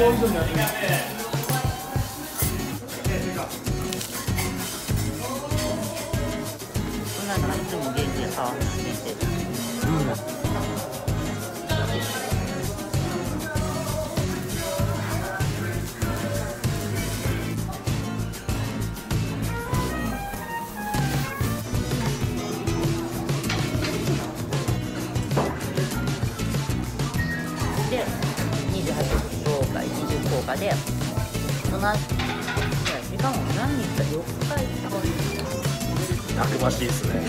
なんかいつも元気で顔見てる。で、28公開、20公開で、その後、時間も何日か4日行ったかたくましいですね。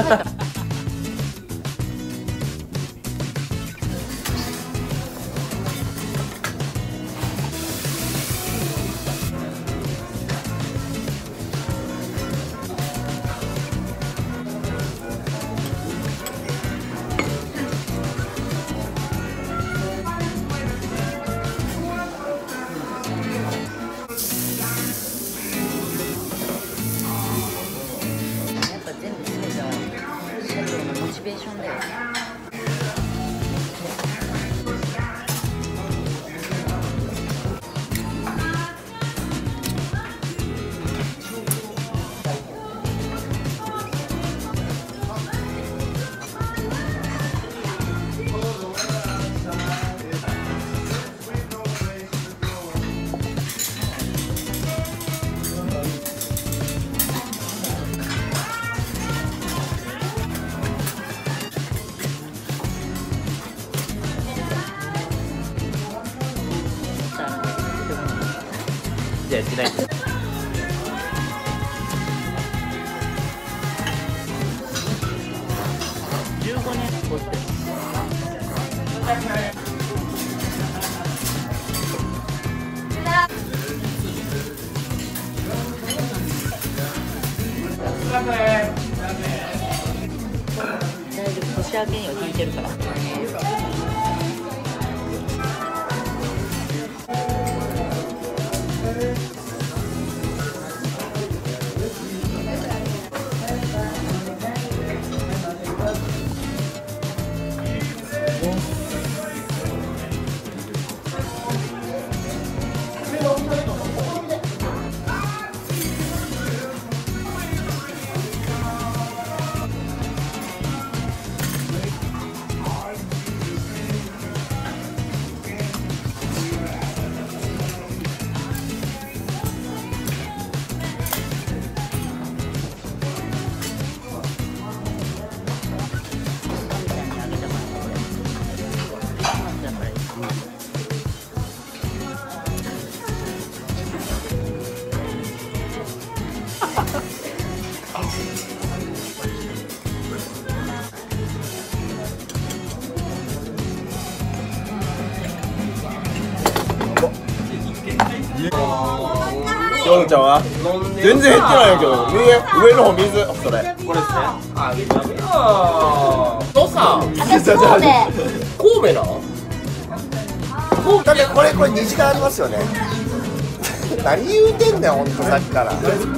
モチベーションだよね。 じゃあやってないんだ。 15年越してる。大丈夫、年明けには聞いてるから。 ヨンちゃんは全然減ってないんやけど、上の方水、それこれですね。あ、水とさ、神戸なだってこれ2時間ありますよね。何言うてんねん、ほんとさっきから。 村上君、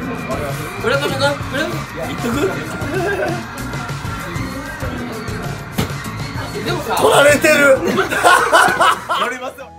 言っとくでもさ、 取られてる。 乗りますよ。